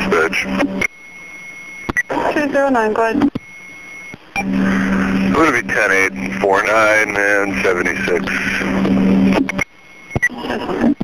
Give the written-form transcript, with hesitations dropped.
dispatch. 209, go ahead. It's going to be 10-8, 49 and 76. That's okay.